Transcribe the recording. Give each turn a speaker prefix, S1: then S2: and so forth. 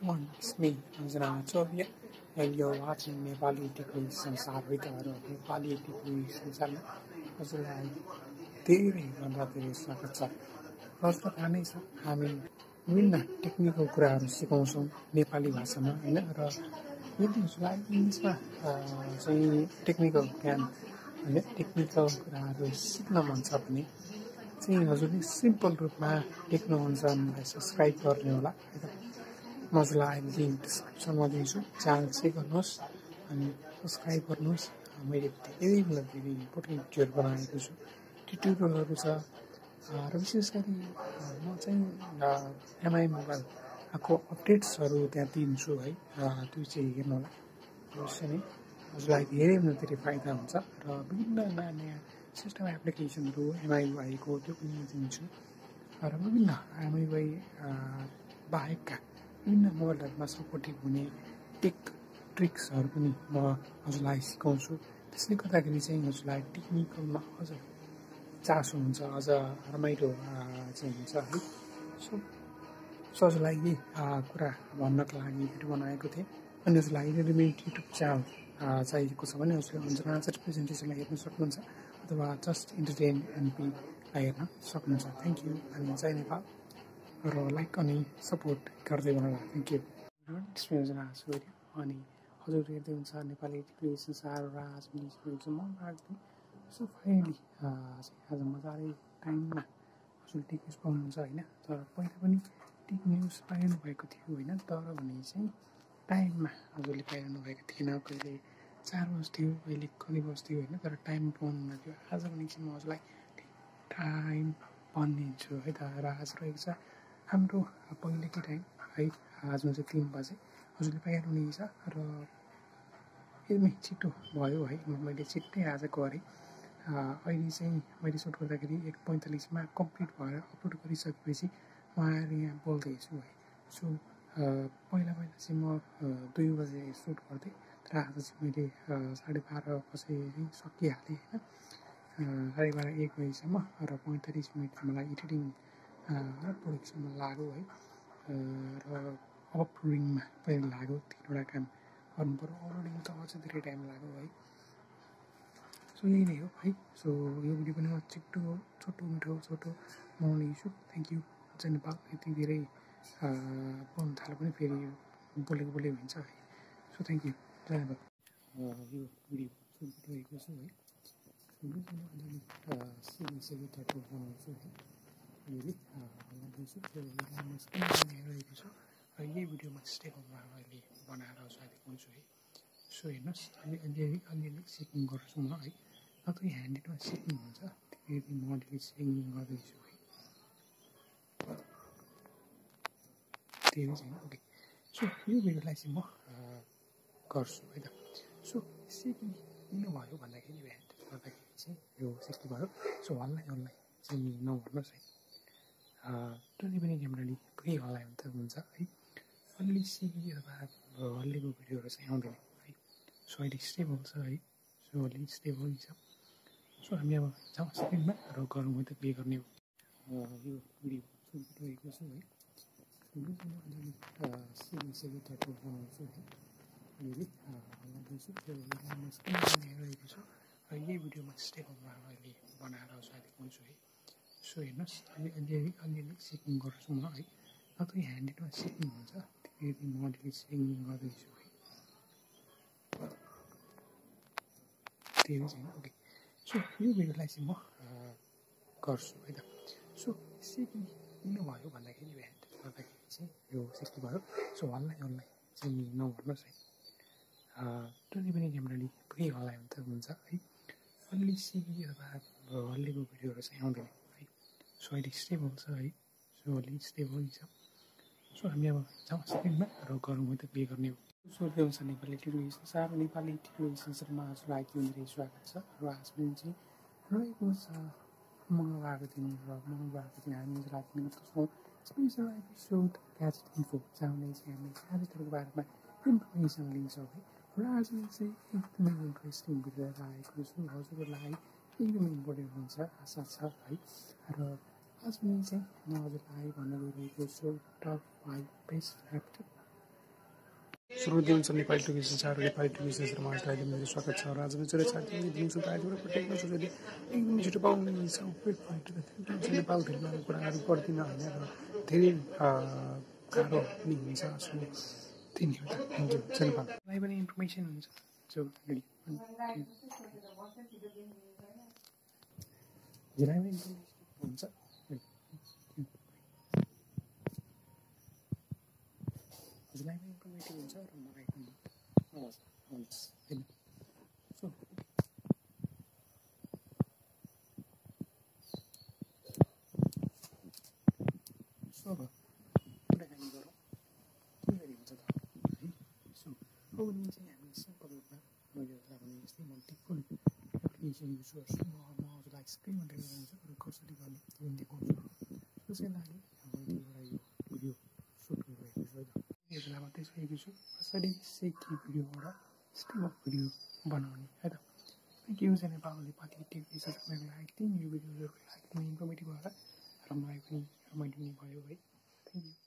S1: everyone, it's me, Anjana. And you're watching Nepali Degree संसार है त नेपाली डिग्री संसारमा हजुरलाई धेरै भन्दा धेरै स्वागत छ। हजुरलाई थाहा नै छ हामी विभिन्न टेक्निकल कुराहरू सिकाउँछौँ नेपाली भाषामा हैन र यदि हजुरलाई इङ्ग्लिसमा चाहिँ टेक्निकल ज्ञान हैन टेक्निकल कुराहरू सिक्न मन छ भने चाहिँ हजुरले सिम्पल रूपमा देख्नुहुन्छ मलाई सब्स्क्राइब गर्ने होला है त। म हजुरलाई लिङ्क डिस्क्रिप्सनमा दिन्छु, च्यानल चाहिँ गर्नुहोस् अनि सब्स्क्राइब गर्नुहोस्। मैले धेरैभन्दा धेरै इम्पोर्टेन्ट भिडियोहरू बनाएको छु, ट्युटोरियलहरू छ र विशेष गरी म चाहिँ एमआई मोबाइलको अपडेट्सहरू त्यहाँ दिन्छु है, त्यो चाहिँ हेर्नु होला। अवश्य नै हजुरलाई धेरैभन्दा धेरै फाइदा हुन्छ र विभिन्न नयाँ नयाँ सिस्टम एप्लिकेसनहरू एमआईवाईको त्यो पनि दिन्छु र विभिन्न एमआईवाई बाहेकका विभिन्न मोबाइलहरूमा सपोर्टिभ हुने टेक ट्रिक्सहरू पनि म हजुरलाई सिकाउँछु। त्यसले गर्दाखेरि चाहिँ हजुरलाई टेक्निकलमा अझ चासो हुन्छ, अझ रमाइलो चाहिँ हुन्छ है। सो हजुरलाई यही कुरा भन्नको लागि भिडियो बनाएको थिएँ। अनि हजुरलाई यदि मेरो युट्युब च्यानल चाहिएको छ भने हजुरले अन्जना प्रेजेन्टेसनलाई हेर्न सक्नुहुन्छ अथवा जस्ट इन्टरटेन एनपीलाई हेर्न सक्नुहुन्छ। थ्याङ्क यू अनि जय नेपाल र लाइक अनि सपोर्ट गर्दै गर्नुहोला। Thank you. अनि हजुर हेर्दै हुन्छ नेपाली टिभी संसार र आज पनि मन राख्दै सो फाइनली आज मजाले टाइममा हजुर टेक न्युज पाउनुहुन्छ होइन। तर पहिला पनि टेक न्युज पाइरहनु भएको थियो होइन, तर भने चाहिँ टाइममा हजुरले पाइरहनु भएको थिएन। कहिले 4 बज्थ्यो, कहिले कति बज्थ्यो होइन, तर टाइम पाउनु नथ्यो। आज भने चाहिँ म हजुरलाई टाइम भनिदिन्छु है त। र आज रहेको छ हाम्रो पहिलेकै टाइम है, आजमा चाहिँ 3 बजे हजुरले पाइहाल्नुहुनेछ र एकदमै छिटो भयो है। मैले छिट्टै आज गरेँ। अहिले चाहिँ मैले सुट गर्दाखेरि 1:45मा कम्प्लिट भएर अपलोड गरिसकेपछि म आएर यहाँ बोल्दैछु है। सो पहिला चाहिँ म 2 बजे सुट गर्थेँ, तर आज चाहिँ मैले 12:30 बजे सकिहालेँ होइन। 12:30 1 बजीसम्म र 45 मिनट मलाई एडिटिङ र प्रोडक्सनमा लाग्यो है। र अपलोडिङमा पनि लाग्यो, 3वटा काम गर्नु पर्यो। अपलोडिङ त अझै धेरै टाइम लाग्यो है। सो यही नै हो है। सो यो भिडियो पनि छिट्टो छोटो मिठो छोटो बनाउने छु। Thank you. जय नेपाल। यति धेरै बोल्नु थाल्यो भने फेरि बोलेको हुन्छ है। So thank you. जय नेपाल। यो भिडियो सुटिरहेको छु है। सिरियसली टाइपको बनाउँछु है। अहिले बनाउँदैछु हेरिरहेको छु र यही भिडियोमा स्टेपमा अहिले बनाएर हजुरलाई देखाउँछु है। सो हेर्नुहोस्, अलिअलि सिकिङ गर्छु म है। नत्र ह्यान्डमा सिक्नुहुन्छ त्यति म अलिअलि सिकिङ गर्दैछु है। धेरै छैन। ओके। सो यो भिडियोलाई चाहिँ म गर्छु है त। सो सिकिङ किन भयो भन्दाखेरि ह्यान्ड गर्दाखेरि चाहिँ यो सिक्नु भयो। सो हल्लाई चाहिँ नभन्नुहोस् है। जति पनि क्यामेराले पुरै हल्लायो भने त हुन्छ है। अलिअलि सिकी अथवा हल्लेको भिडियोहरू चाहिँ आउँदैन है। सो अहिले स्टेबल छ है। सो अलिक स्टेबल छ। सो हामी अब जाउँ स्क्रिनमा र गरौँ है त प्ले गर्ने हो। यो भिडियो सुटिरहेको छु है। अलिअलि सिरियसली टाइपको बनाउँछु है। अहिले बनाउँदैछु हेरिरहेको छु र यही भिडियोमा स्टेपमा अहिले बनाएर हजुरलाई देखाउँछु है। सो हेर्नुहोस्, अलिअलि सिकिङ गर्छु म है। नत्र ह्यान्डमा सिक्नुहुन्छ त्यति म अलिअलि सिकिङ गर्दैछु है। धेरै छैन। ओके। सो यो भिडियोलाई चाहिँ म गर्छु है त। सो सिकिङ किन भयो भन्दाखेरि ह्यान्ड गर्दाखेरि चाहिँ यो सिक्नु भयो। सो हल्लाई चाहिँ नभन्नुहोस् है। जति पनि क्यामेराले पुरै हल्लायो भने त हुन्छ है। अलिअलि सिकी अथवा हल्लेको भिडियोहरू चाहिँ आउँदैन है। सो अहिले स्टेबल छ है। सो अलिक स्टेबल छ। सो हामी अब जाउँ स्क्रिनमा र गरौँ है त प्ले गर्ने हो। सोध्दै हुन्छ नेपाली टेलिभिजन संसार, नेपाली टेलिभिजन संसारमा हजुरलाई धेरै स्वागत छ। र आज पनि चाहिँ रहेको छ मङ्गलबारको दिन र मङ्गलबारको दिन हामी हजुरलाई दिने गर्छौँ स्पेसल एपिसोड ग्याजेट इन्फो, जहाँले चाहिँ हामी ग्याजेटहरूको बारेमा इन्फर्मेसन लिन्छौँ है। र आज चाहिँ एकदमै इन्ट्रेस्टिङ भिडियो आएको छु हजुरहरूलाई, एकदमै इम्पोर्टेन्ट हुन्छ आशा छ है। र आज पनि चाहिँ म हजुरलाई भन्न गइरहेको छु टप 5 बेस्ट ल्यापटप श्रोते हुन्छ नेपाली टुकी संसार नेपाली टुकी संसारमा आज मेरो स्वागत छ र आज म चाहिँ साथीले दिन्छु आजबाट टेक्न सोचेँ एकदम छिटो पाउनुहुन्छ नेपाल फिल्मको कुराहरू गर्दिनँ होइन र धेरै गाह्रो पनि हुन्छ सो त्यही हो त थ्याङ्क यू नेपाललाई पनि इन्फर्मेसन हुन्छ जो हजुरलाई पनि हुन्छ हजुरलाई पनि इन्फर्मेटिभ हुन्छ र मलाई पनि हुन्छ होइन सो सो अब कुराकानी गरौँ के गरी हुन्छ त है सो अब नि चाहिँ हामी सिम्पल रूपमा मैले हजुरलाई भने यस्तै मल्टिपल एप्लिकेसन युज गर्छु म हजुरलाई स्क्रिनमा देखाइदिन्छु र कसरी गर्ने त्यो पनि देखाउँछु त्यसकै लागि मैले एउटा यो भिडियो सुट गरिरहेको छु है त यसलाई मात्रै सोचेको छु कसरी सेकी भिडियोबाट स्टिम अफ भिडियो बनाउने है त थ्याङ्क यू छ नेपालले पार्टी टिभी सब्सक्राइब लाइक दिन यो भिडियोहरू लाइक इन्फर्मेटिभ होला र मलाई पनि रमाइलो पनि भयो है थ्याङ्क यू